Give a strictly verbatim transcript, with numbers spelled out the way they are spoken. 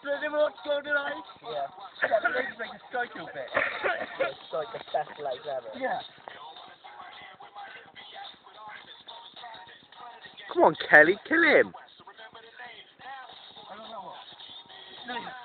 Does everyone want to go tonight? Yeah. Yeah, the legs make a psycho bit. It's like the best legs ever. Yeah. Come on, Kelly, kill him. I don't know what. No,